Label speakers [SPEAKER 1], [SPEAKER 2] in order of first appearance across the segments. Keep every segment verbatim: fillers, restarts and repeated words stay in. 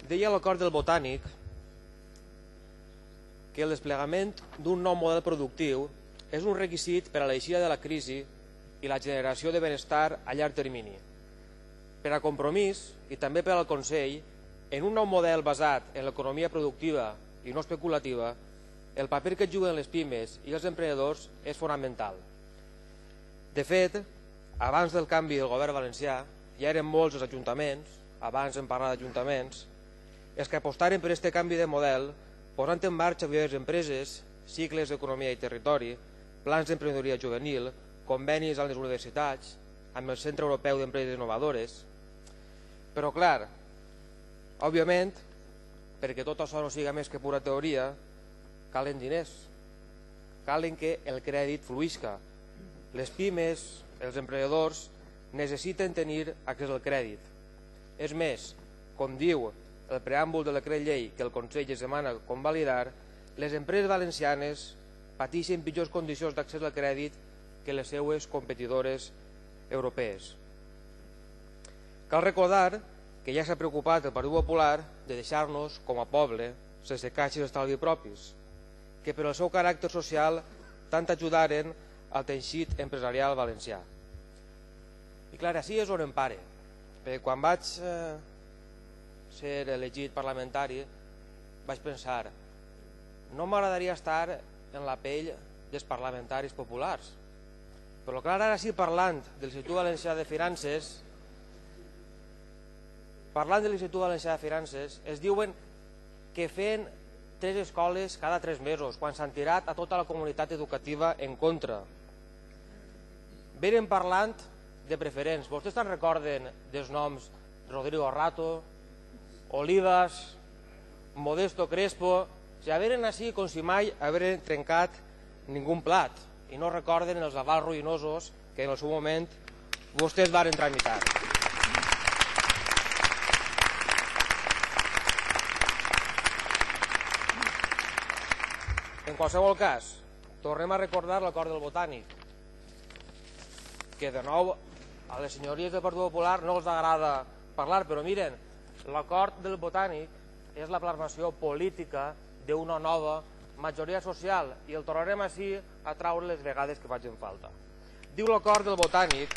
[SPEAKER 1] Deia l'acord del Botànic que el desplegament d'un nou model productiu és un requisit per a l'eixida de la crisi i la generació de benestar a llarg termini. Per a Compromís i també per al Consell, en un nou model basat en l'economia productiva i no especulativa, el paper que juguen les pimes i els emprenedors és fonamental. De fet, abans del canvi del govern valencià, ja eren molts els ajuntaments, abans en parlar d'ajuntaments, els que apostaren per aquest canvi de model, posant en marxa diverses empreses, cicles d'economia i territori, plans d'emprenedoria juvenil, convenis amb les universitats, amb el Centre Europeu d'Empreses Innovadores. Però, clar, òbviament, perquè tot això no siga més que pura teoria, calen diners, calen que el crèdit fluïsca. Les pimes, els emprenedors, necessiten tenir accés al crèdit. És més, com diu el preàmbul del decret llei que el Consell es demana convalidar, les empreses valencianes pateixen pitjors condicions d'accés al crèdit que les seues competidores europees. Cal recordar que ja s'ha preocupat el Partit Popular de deixar-nos, com a poble, sense caixes d'estalvi propis, que per al seu caràcter social tant ajudaren al teixit empresarial valencià. I clar, així és on em pare, perquè quan vaig eh, ser elegit parlamentari vaig pensar, no m'agradaria estar en la pell dels parlamentaris populars, però clar, ara sí, parlant de l'Institut Valencià de Finances, parlant de l'Institut Valencià de Finances, es diuen que feien tres escoles cada tres mesos, quan s'han tirat a tota la comunitat educativa en contra. Venen parlant de preferents. Vostès te'n recorden dels noms Rodrigo Rato, Olivas, Modesto Crespo? O sigui, venen així com si mai hagueren trencat ningú plat i no recorden els avals ruïnosos que en el seu moment vostès varen tramitar. En qualsevol cas, tornem a recordar l'acord del Botànic, que de nou a les senyories del Partit Popular no els agrada parlar, però miren, l'acord del Botànic és la plasmació política d'una nova majoria social i el tornarem així a traure les vegades que facin falta. Diu l'acord del Botànic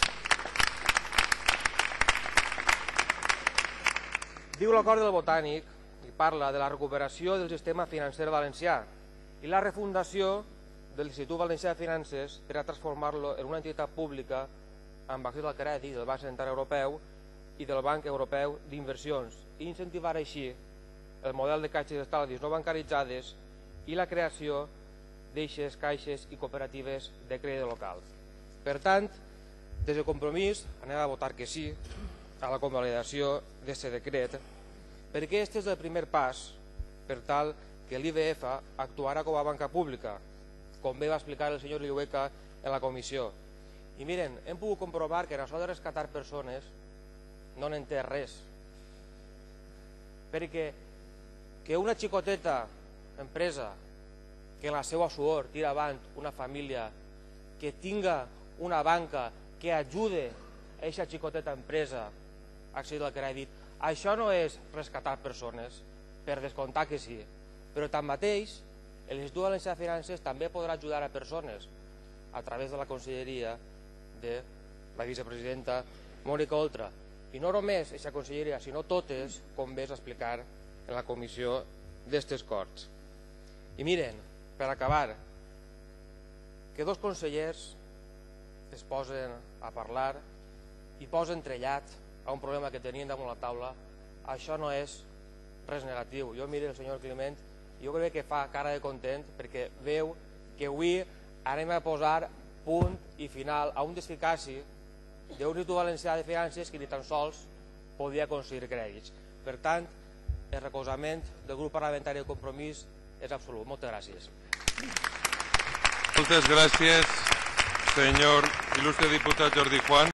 [SPEAKER 1] diu l'acord del Botànic i parla de la recuperació del sistema financer valencià i la refundació de l'Institut Valencià de Finances per a transformar-lo en una entitat pública amb accés al crèdit del Banc Central Europeu i del Banc Europeu d'Inversions i incentivar així el model de caixes d'estalvis no bancaritzades i la creació d'eixes caixes i cooperatives de crèdit local. Per tant, des del Compromís anem a votar que sí a la convalidació d'aquest decret, perquè aquest és el primer pas per tal que l'I B F actuarà com a banca pública, com bé va explicar el senyor Llueca en la comissió. I miren, hem pogut comprovar que en això de rescatar persones no n'entén res, perquè que una xicoteta empresa que en la seva suor tira avant una família, que tinga una banca que ajude a aquesta xicoteta empresa a accedir al crèdit, això no és rescatar persones, per descomptar que sí, però tanmateix l'Institut Valencià de Finances també podrà ajudar a persones a través de la conselleria de la vicepresidenta Mònica Oltra. I no només aquesta conselleria, sinó totes, com bé explicar en la comissió d'estes Corts. I miren, per acabar, que dos consellers es posen a parlar i posen trellat a un problema que tenien damunt la taula, això no és res negatiu. Jo miro el senyor Climent i jo crec que fa cara de content perquè veu que avui anem a posar punt i final a un desficaci d'un Institut Valencià de Finances que ni tan sols podia aconseguir crèdits. Per tant, el recolzament del grup parlamentari de Compromís és absolut. Moltes gràcies.
[SPEAKER 2] Moltes gràcies, senyor il·lustre diputat Jordi Juan.